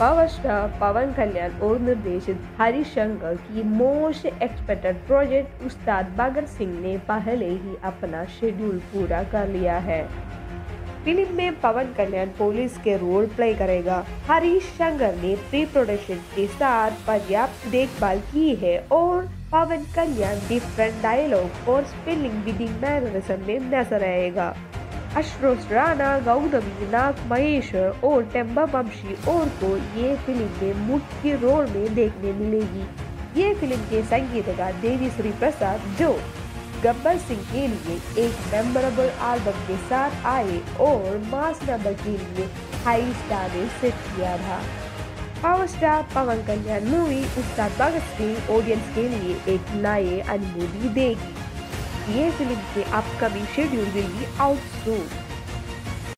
Power star Pawan कल्याण और निर्देशित हरीश शंकर की मोस्ट एक्सपेक्टेड प्रोजेक्ट उस्ताद भगत सिंह ने पहले ही अपना शेड्यूल पूरा कर लिया है। फिल्म में पवन कल्याण पुलिस के रोल प्ले करेगा। हरीश शंकर ने प्री प्रोडक्शन के साथ पर्याप्त देखभाल की है और पवन कल्याण डिफरेंट डायलॉग और स्पेलिंग विदिंग मैनरिज्म में नजर आएगा। आशुतोष राणा, गौतमी नाग महेश्वर और टेम्बा वंशी और को ये फिल्म में मुख्य रोल में देखने मिलेगी। ये फिल्म के संगीतकार देवी श्री प्रसाद जो गब्बर सिंह के लिए एक मेमोरेबल एल्बम के साथ आए और मास नंबर के लिए हाई स्टार ने सेट किया था। Power star Pawan Kalyan movie Ustaad Bhagat Singh audience के लिए एक नए अनुभूति देगी। ये फिल्म के upcoming schedule will be out soon.